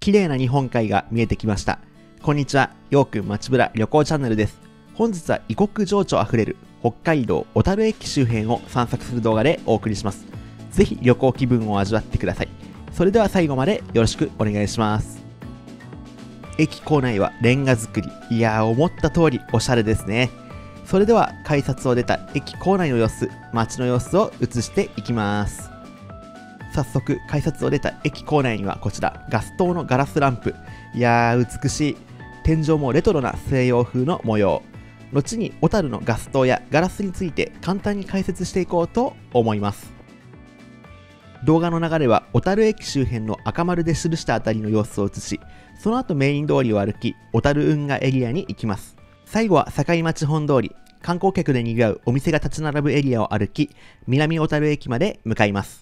綺麗な日本海が見えてきました。こんにちは、ようくん街ぶら旅行チャンネルです。本日は異国情緒あふれる北海道小樽駅周辺を散策する動画でお送りします。ぜひ旅行気分を味わってください。それでは最後までよろしくお願いします。駅構内はレンガ造り。いやー、思った通りおしゃれですね。それでは改札を出た駅構内の様子、街の様子を映していきます。早速改札を出た駅構内にはこちらガス灯のガラスランプ。いやー美しい。天井もレトロな西洋風の模様。後に小樽のガス灯やガラスについて簡単に解説していこうと思います。動画の流れは小樽駅周辺の赤丸で記したあたりの様子を映し、その後メイン通りを歩き小樽運河エリアに行きます。最後は境町本通り、観光客で賑わうお店が立ち並ぶエリアを歩き南小樽駅まで向かいます。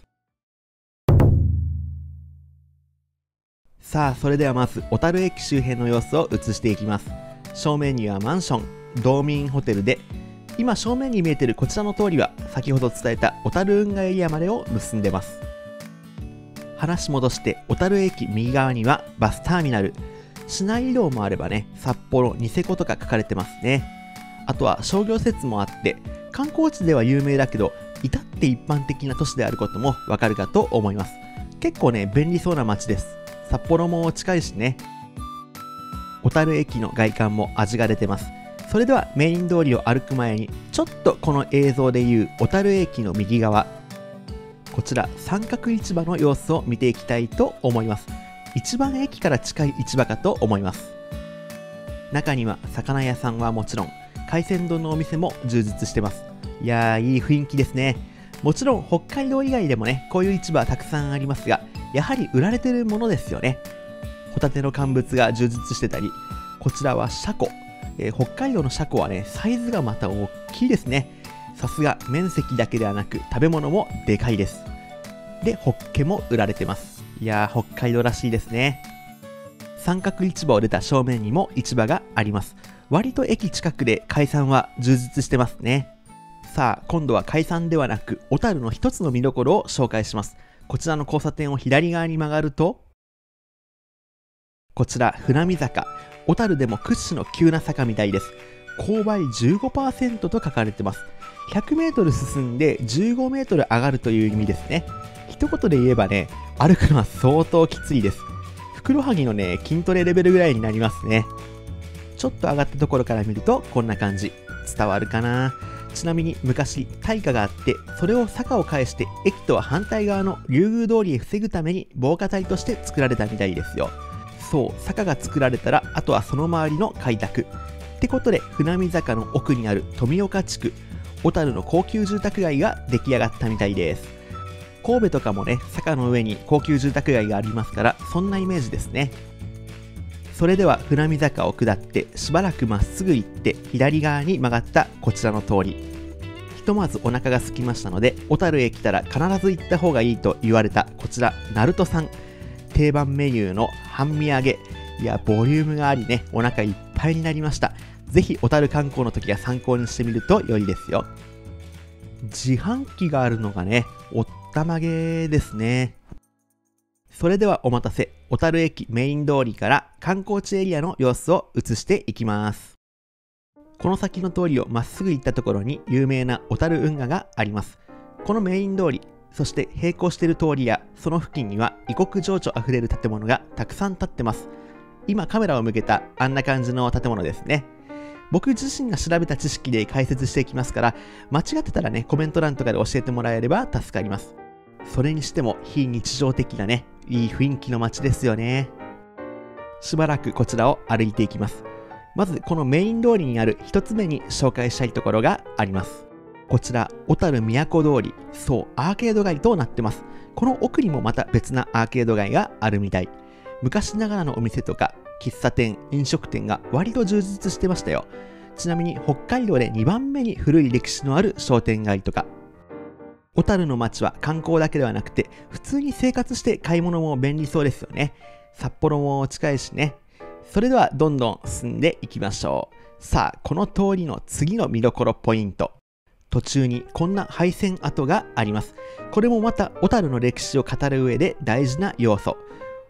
さあ、それではまず小樽駅周辺の様子を映していきます。正面にはマンション、道民ホテルで、今正面に見えているこちらの通りは先ほど伝えた小樽運河エリアまでを結んでます。話戻して小樽駅右側にはバスターミナル。市内移動もあればね、札幌、ニセコとか書かれてますね。あとは商業施設もあって観光地では有名だけど至って一般的な都市であることもわかるかと思います。結構ね、便利そうな街です。札幌も近いしね。小樽駅の外観も味が出てます。それではメイン通りを歩く前にちょっとこの映像でいう小樽駅の右側、こちら三角市場の様子を見ていきたいと思います。一番駅から近い市場かと思います。中には魚屋さんはもちろん海鮮丼のお店も充実してます。いやー、いい雰囲気ですね。もちろん北海道以外でもね、こういう市場はたくさんありますが、やはり売られてるものですよね。ホタテの乾物が充実してたり、こちらはシャコ。北海道のシャコはね、サイズがまた大きいですね。さすが面積だけではなく食べ物もでかいです。で、ホッケも売られてます。いやー、北海道らしいですね。三角市場を出た正面にも市場があります。割と駅近くで海産は充実してますね。さあ、今度は海産ではなく小樽の一つの見どころを紹介します。こちらの交差点を左側に曲がると、こちら船見坂。小樽でも屈指の急な坂みたいです。勾配 15% と書かれてます。100メートル進んで15メートル上がるという意味ですね。一言で言えばね、歩くのは相当きついです。ふくらはぎのね、筋トレレベルぐらいになりますね。ちょっと上がったところから見るとこんな感じ。伝わるかな。ちなみに昔大火があって、それを坂を返して駅とは反対側の竜宮通りへ防ぐために防火帯として作られたみたいですよ。そう、坂が作られたらあとはその周りの開拓ってことで、船見坂の奥にある富岡地区、小樽の高級住宅街が出来上がったみたいです。神戸とかもね、坂の上に高級住宅街がありますから、そんなイメージですね。それでは船見坂を下ってしばらくまっすぐ行って左側に曲がったこちらの通り。ひとまずお腹が空きましたので、小樽へ来たら必ず行った方がいいと言われたこちらナルトさん。定番メニューの半身揚げ。いや、ボリュームがありね、お腹いっぱいになりました。ぜひ小樽観光の時は参考にしてみると良いですよ。自販機があるのがね、おったまげですね。それではお待たせ、小樽駅メイン通りから観光地エリアの様子を映していきます。この先の通りをまっすぐ行ったところに有名な小樽運河があります。このメイン通り、そして並行している通りやその付近には異国情緒あふれる建物がたくさん建ってます。今カメラを向けたあんな感じの建物ですね。僕自身が調べた知識で解説していきますから、間違ってたらね、コメント欄とかで教えてもらえれば助かります。それにしても非日常的なね、いい雰囲気の街ですよね。しばらくこちらを歩いていきます。まずこのメイン通りにある一つ目に紹介したいところがあります。こちら小樽都通り。そう、アーケード街となってます。この奥にもまた別なアーケード街があるみたい。昔ながらのお店とか喫茶店、飲食店が割と充実してましたよ。ちなみに北海道で2番目に古い歴史のある商店街とか。小樽の街は観光だけではなくて普通に生活して買い物も便利そうですよね。札幌も近いしね。それではどんどん進んでいきましょう。さあ、この通りの次の見どころポイント。途中にこんな廃線跡があります。これもまた小樽の歴史を語る上で大事な要素。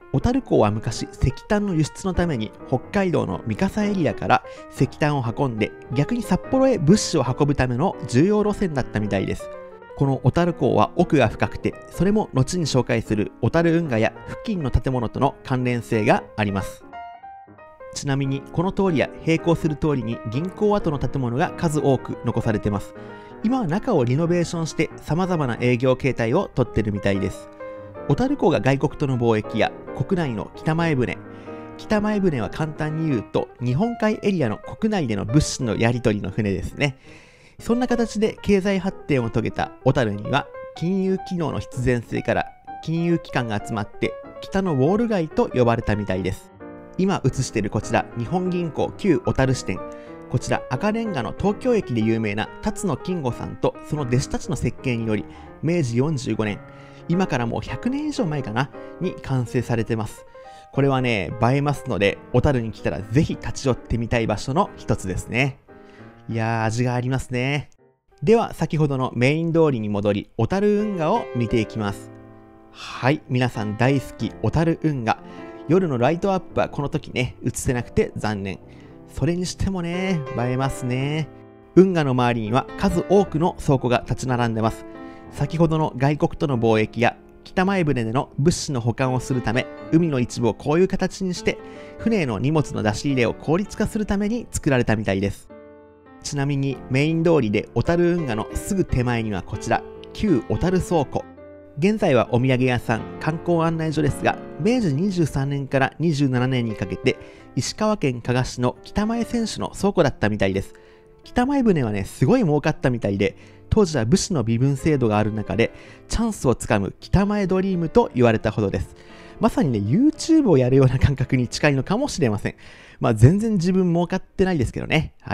小樽港は昔石炭の輸出のために北海道の三笠エリアから石炭を運んで逆に札幌へ物資を運ぶための重要路線だったみたいです。この小樽港は奥が深くて、それも後に紹介する小樽運河や付近の建物との関連性があります。ちなみにこの通りや並行する通りに銀行跡の建物が数多く残されてます。今は中をリノベーションして様々な営業形態をとってるみたいです。小樽港が外国との貿易や国内の北前船。北前船は簡単に言うと日本海エリアの国内での物資のやり取りの船ですね。そんな形で経済発展を遂げた小樽には金融機能の必然性から金融機関が集まって北のウォール街と呼ばれたみたいです。今映しているこちら日本銀行旧小樽支店。こちら赤レンガの東京駅で有名な辰野金吾さんとその弟子たちの設計により明治45年、今からもう100年以上前かなに完成されてます。これはね、映えますので小樽に来たらぜひ立ち寄ってみたい場所の一つですね。いやー、味がありますね。では先ほどのメイン通りに戻り小樽運河を見ていきます。はい、皆さん大好き小樽運河。夜のライトアップはこの時ね映せなくて残念。それにしてもね映えますね。運河の周りには数多くの倉庫が立ち並んでます。先ほどの外国との貿易や北前船での物資の保管をするため海の一部をこういう形にして船への荷物の出し入れを効率化するために作られたみたいです。ちなみにメイン通りで小樽運河のすぐ手前にはこちら旧小樽倉庫。現在はお土産屋さん、観光案内所ですが、明治23年から27年にかけて石川県加賀市の北前船主の倉庫だったみたいです。北前船はねすごい儲かったみたいで、当時は武士の身分制度がある中でチャンスをつかむ北前ドリームと言われたほどです。まさにね YouTube をやるような感覚に近いのかもしれません。全然自分儲かってないですけどね。はい、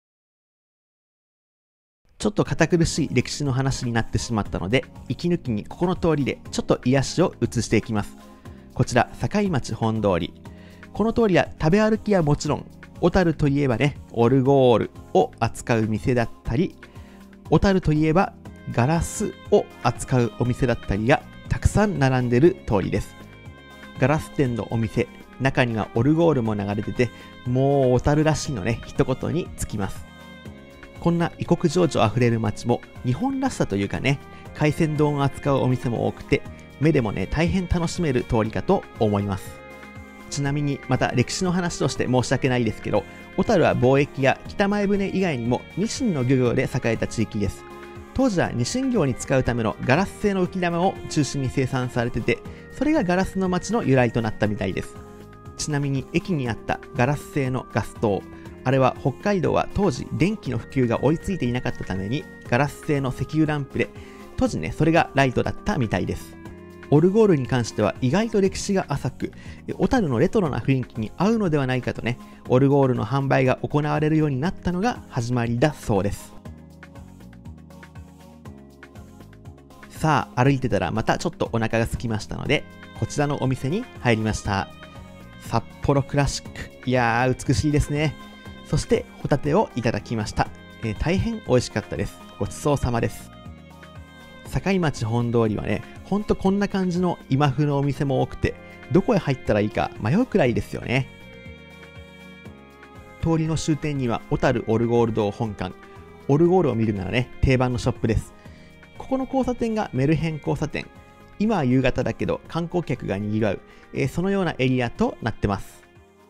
ちょっと堅苦しい歴史の話になってしまったので、息抜きにここの通りでちょっと癒しを移していきます。こちら境町本通り。この通りは食べ歩きはもちろん、小樽といえばねオルゴールを扱う店だったり、小樽といえばガラスを扱うお店だったりがたくさん並んでる通りです。ガラス店のお店、中にはオルゴールも流れてて、もう小樽らしいのね一言につきます。こんな異国情緒あふれる街も日本らしさというかね、海鮮丼を扱うお店も多くて、目でもね大変楽しめる通りかと思います。ちなみにまた歴史の話として申し訳ないですけど、小樽は貿易や北前船以外にもニシンの漁業で栄えた地域です。当時はニシン漁に使うためのガラス製の浮き玉を中心に生産されてて、それがガラスの街の由来となったみたいです。ちなみに駅にあったガラス製のガス灯、あれは北海道は当時電気の普及が追いついていなかったためにガラス製の石油ランプで、当時ねそれがライトだったみたいです。オルゴールに関しては意外と歴史が浅く、小樽のレトロな雰囲気に合うのではないかとね、オルゴールの販売が行われるようになったのが始まりだそうです。さあ歩いてたらまたちょっとお腹が空きましたので、こちらのお店に入りました。札幌クラシック、いやー美しいですね。そしてホタテをいただきました。大変美味しかったです。ごちそうさまです。境町本通りはね、ほんとこんな感じの今風のお店も多くて、どこへ入ったらいいか迷うくらいですよね。通りの終点には小樽オルゴール堂本館。オルゴールを見るならね、定番のショップです。ここの交差点がメルヘン交差点。今は夕方だけど観光客が賑わう、そのようなエリアとなってます。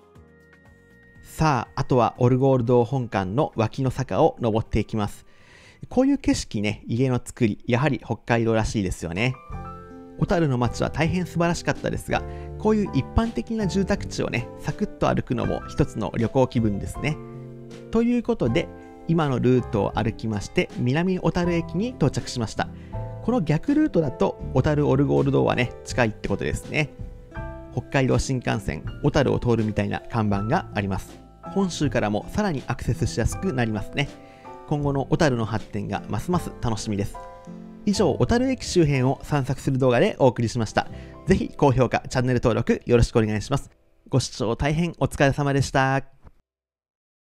さあ、あとはオルゴール堂本館の脇の坂を登っていきます。こういう景色ね、家の作り、やはり北海道らしいですよね。小樽の街は大変素晴らしかったですが、こういう一般的な住宅地をね、サクッと歩くのも一つの旅行気分ですね。ということで、今のルートを歩きまして、南小樽駅に到着しました。この逆ルートだと、小樽オルゴール堂はね、近いってことですね。北海道新幹線、小樽を通るみたいな看板があります。本州からもさらにアクセスしやすくなりますね。今後の小樽の発展がますます楽しみです。以上、小樽駅周辺を散策する動画でお送りしました。ぜひ高評価、チャンネル登録よろしくお願いします。ご視聴大変お疲れ様でした。